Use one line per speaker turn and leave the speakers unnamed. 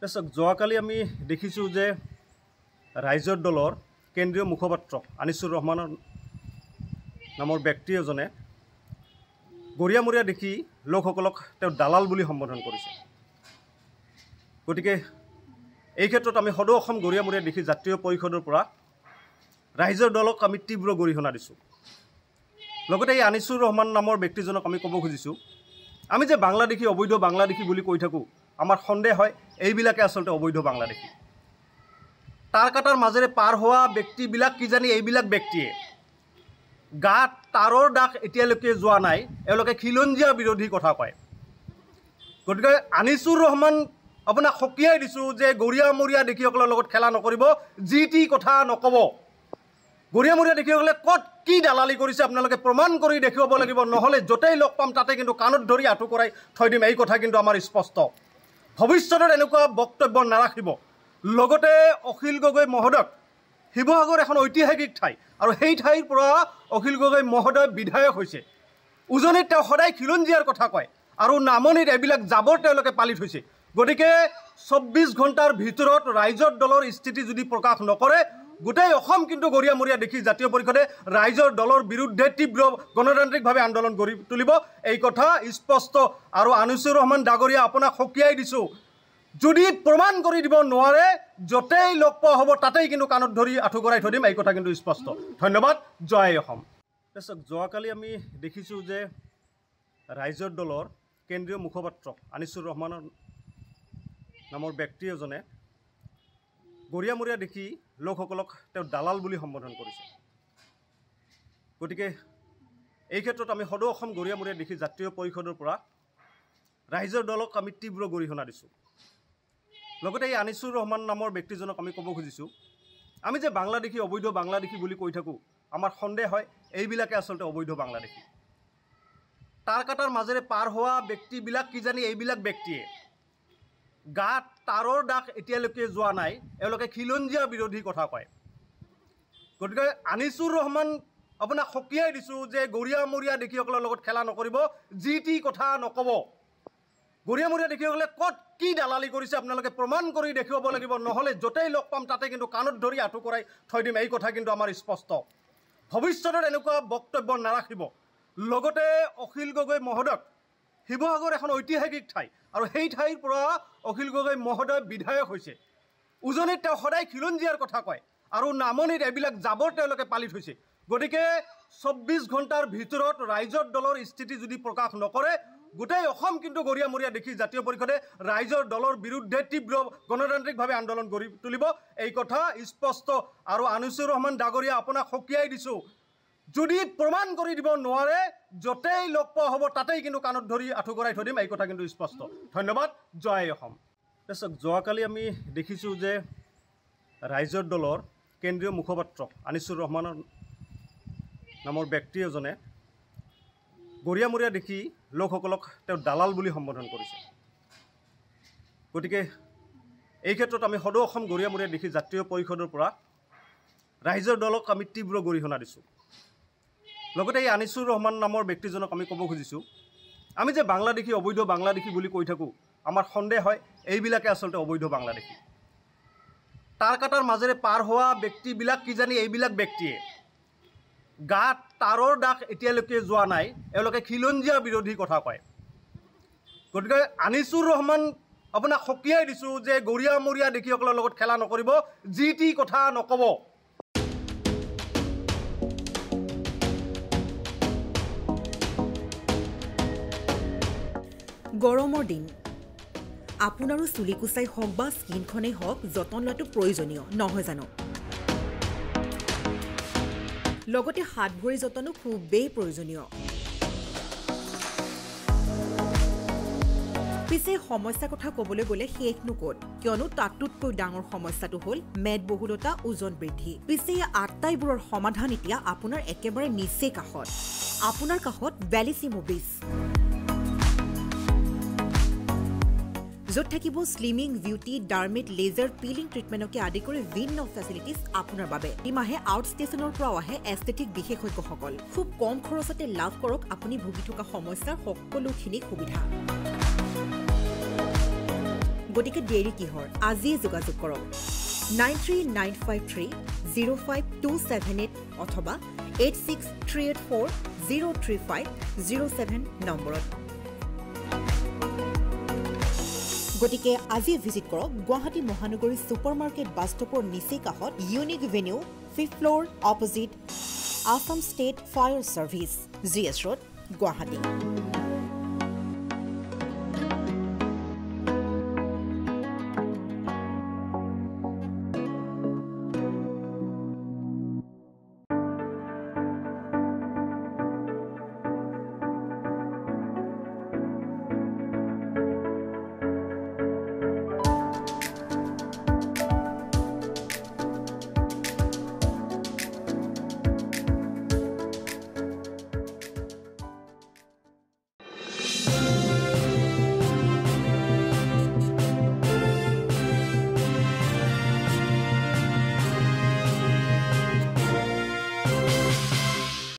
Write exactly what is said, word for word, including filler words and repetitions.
দৰ্শক যোৱাকালি আমি দেখিছোঁ যে ৰাইজৰ দলৰ কেন্দ্ৰীয় মুখপাত্ৰ আনিছুৰ ৰহমানৰ নামৰ ব্যক্তি এজনে গৰিয়ামৰীয়া দেখি লোকসকলক তেওঁ দালাল বুলি সম্বোধন কৰিছে। গতিকে এই ক্ষেত্ৰত আমি সদৌ অসম গৰিয়ামৰীয়া দেখি জাতীয় পৰিষদৰ পৰা ৰাইজৰ দলক আমি তীব্ৰ গৰিহণা দিছোঁ। লগতে এই আনিছুৰ ৰহমান নামৰ ব্যক্তিজনক আমি ক'ব খুজিছোঁ, আমি যে বাংলাদেশী অবৈধ বাংলাদেশী বুলি কৈ থাকোঁ, আমাৰ সন্দেহ হয় এইবিলাকে আচলতে অবৈধ বাংলাদেশী। তাৰ কাটাৰ মাজেৰে পাৰ হোৱা ব্যক্তিবিলাক কিজানি এইবিলাক ব্যক্তিয়ে গাত তাৰৰ দাগ এতিয়ালৈকে যোৱা নাই, এওঁলোকে খিলঞ্জীয়া বিৰোধী কথা কয়। গতিকে আনিছুৰ ৰহমান আপোনাক সকীয়াই দিছোঁ যে গৰিয়ামৰীয়া দেখীসকলৰ লগত খেলা নকৰিব, যি টি কথা নক'ব। গৰিয়ামৰীয়া দেখীসকলে ক'ত কি দালালি কৰিছে আপোনালোকে প্ৰমাণ কৰি দেখুৱাব লাগিব, নহ'লে য'তেই লগ পাম তাতে কিন্তু কাণত ধৰি আঁঠু কৰাই থৈ দিম, এই কথা কিন্তু আমাৰ স্পষ্ট। ভৱিষ্যতত এনেকুৱা বক্তব্য নাৰাখিব। লগতে অখিল গগৈ মহোদয়ক, শিৱসাগৰ এখন ঐতিহাসিক ঠাই আৰু সেই ঠাইৰ পৰা অখিল গগৈ মহোদয় বিধায়ক হৈছে। উজনিত তেওঁ সদায় খিলঞ্জীয়াৰ কথা কয় আৰু নামনিত এইবিলাক জাবৰ তেওঁলোকে পালি থৈছে। গতিকে চৌব্বিছ ঘণ্টাৰ ভিতৰত ৰাইজৰ দলৰ স্থিতি যদি প্ৰকাশ নকৰে, গোটেই অসম কিন্তু গৰিয়ামৰীয়া দেখি জাতীয় পৰিষদে ৰাইজৰ দলৰ বিৰুদ্ধে তীব্ৰ গণতান্ত্ৰিকভাৱে আন্দোলন গঢ়ি তুলিব, এই কথা স্পষ্ট। আৰু আনিছুৰ ৰহমান ডাঙৰীয়া আপোনাক সকীয়াই দিছোঁ, যদি প্ৰমাণ কৰি দিব নোৱাৰে, য'তেই লগ পোৱা হ'ব তাতেই কিন্তু কাণত ধৰি আঁঠু কৰাই থৈ দিম, এই কথা কিন্তু স্পষ্ট। ধন্যবাদ। জয় অসম। দৰ্শক যোৱাকালি আমি দেখিছোঁ যে ৰাইজৰ দলৰ কেন্দ্ৰীয় মুখপাত্ৰ আনিছুৰ ৰহমানৰ নামৰ ব্যক্তি এজনে গৰিয়ামৰীয়া দেখি লোকসকলক তেওঁ দালাল বুলি সম্বোধন কৰিছে। গতিকে এই ক্ষেত্ৰত আমি সদৌ অসম গৰিয়ামৰীয়া দেখি জাতীয় পৰিষদৰ পৰা ৰাইজৰ দলক আমি তীব্ৰ গৰিহণা দিছোঁ। লগতে এই আনিছুৰ ৰহমান নামৰ ব্যক্তিজনক আমি ক'ব খুজিছোঁ, আমি যে বাংলাদেশী অবৈধ বাংলাদেশী বুলি কৈ থাকোঁ, আমাৰ সন্দেহ হয় এইবিলাকে আচলতে অবৈধ বাংলাদেশী। তাৰ কাটাৰ মাজেৰে পাৰ হোৱা ব্যক্তিবিলাক কিজানি এইবিলাক ব্যক্তিয়ে গাত তাৰৰ দাগ এতিয়ালৈকে যোৱা নাই, এওঁলোকে খিলঞ্জীয়া বিৰোধী কথা কয়। গতিকে আনিছুৰ ৰহমান আপোনাক সকীয়াই দিছোঁ যে গৰিয়ামৰীয়া দেখীসকলৰ লগত খেলা নকৰিব, যি টি কথা নক'ব। গৰিয়ামৰীয়া দেখীসকলে ক'ত কি দালালি কৰিছে আপোনালোকে প্ৰমাণ কৰি দেখুৱাব লাগিব, নহ'লে য'তেই লগ পাম তাতে কিন্তু কাণত ধৰি আঁঠু কৰাই থৈ দিম, এই কথা কিন্তু আমাৰ স্পষ্ট। ভৱিষ্যতত এনেকুৱা বক্তব্য নাৰাখিব। লগতে অখিল গগৈ মহোদয়ক, শিৱসাগৰ এখন ঐতিহাসিক ঠাই আৰু সেই ঠাইৰ পৰা অখিল গগৈ মহোদয় বিধায়ক হৈছে। উজনিত তেওঁ সদায় খিলঞ্জীয়াৰ কথা কয় আৰু নামনিত এইবিলাক জাবৰ তেওঁলোকে পালি থৈছে। গতিকে চৌব্বিছ ঘণ্টাৰ ভিতৰত ৰাইজৰ দলৰ স্থিতি যদি প্ৰকাশ নকৰে, গোটেই অসম কিন্তু গৰিয়ামৰীয়া দেখি জাতীয় পৰিষদে ৰাইজৰ দলৰ বিৰুদ্ধে তীব্ৰ গণতান্ত্ৰিকভাৱে আন্দোলন গঢ়ি তুলিব, এই কথা স্পষ্ট। আৰু আনিছুৰ ৰহমান ডাঙৰীয়া আপোনাক সকীয়াই দিছোঁ, যদি প্ৰমাণ কৰি দিব নোৱাৰে, য'তেই লগ পোৱা হ'ব তাতেই কিন্তু কাণত ধৰি আঁঠু কৰাই থৈ দিম, এই কথা কিন্তু স্পষ্ট। ধন্যবাদ। জয় অসম। দৰ্শক যোৱাকালি আমি দেখিছোঁ যে ৰাইজৰ দলৰ কেন্দ্ৰীয় মুখপাত্ৰ আনিছুৰ ৰহমানৰ নামৰ ব্যক্তি এজনে গৰিয়ামৰীয়া দেখি লোকসকলক তেওঁ দালাল বুলি সম্বোধন কৰিছে। গতিকে এই ক্ষেত্ৰত আমি সদৌ অসম গৰিয়ামৰীয়া দেখি জাতীয় পৰিষদৰ পৰা ৰাইজৰ দলক আমি তীব্ৰ গৰিহণা দিছোঁ। লগতে এই আনিছুৰ ৰহমান নামৰ ব্যক্তিজনক আমি ক'ব খুজিছোঁ, আমি যে বাংলাদেশী অবৈধ বাংলাদেশী বুলি কৈ থাকোঁ, আমাৰ সন্দেহ হয় এইবিলাকে আচলতে অবৈধ বাংলাদেশী। তাৰ কাটাৰ মাজেৰে পাৰ হোৱা ব্যক্তিবিলাক কিজানি এইবিলাক ব্যক্তিয়ে গাত তাৰৰ দাগ এতিয়ালৈকে যোৱা নাই, এওঁলোকে খিলঞ্জীয়া বিৰোধী কথা কয়। গতিকে আনিছুৰ ৰহমান আপোনাক সকীয়াই দিছোঁ যে গৰিয়ামৰীয়া দেখীসকলৰ লগত খেলা নকৰিব, যি টি কথা নক'ব।
গৰমৰ দিন, আপোনাৰো চুলি কোচাই হওক বা স্কিনখনেই হওক, যতন লোৱাটো প্ৰয়োজনীয় নহয় জানো? লগতে হাত ভৰি যতনো খুবেই প্ৰয়োজনীয়। পিছে সমস্যাৰ কথা ক'বলৈ গ'লে শেষনো ক'ত, কিয়নো তাতোতকৈ ডাঙৰ সমস্যাটো হ'ল মেদবহুলতা, ওজন বৃদ্ধি। পিছে এই আটাইবোৰৰ সমাধান এতিয়া আপোনাৰ একেবাৰে নিচেই কাষত, আপোনাৰ কাষত বেলিছিমো বিচ, য'ত থাকিব স্লিমিং, বিউটি, ডাৰ্মেট, লেজাৰ, পিলিং ট্ৰিটমেণ্টকে আদি কৰি ভিন্ন ফেচিলিটিজ আপোনাৰ বাবে। ইমাহে আউট ষ্টেচনৰ পৰাও আহে এষ্টেটিক বিশেষজ্ঞসকল। খুব কম খৰচতে লাভ কৰক আপুনি ভুগি থকা সমস্যাৰ সকলোখিনি সুবিধা। গতিকে দেৰি কিহৰ আজিয়ে যোগাযোগ কৰক nine three nine five three zero' five two seven eight অথবা eight six three eight four zero' three five zero' seven নম্বৰত গতিকে আজি ভিজিট কৰক গুৱাহাটী মহানগৰী ছুপাৰ মাৰ্কেট বাছ ষ্টপৰ নিচেই কাষত unique venue fifth floor opposite Assam state fire service G S road Guwahati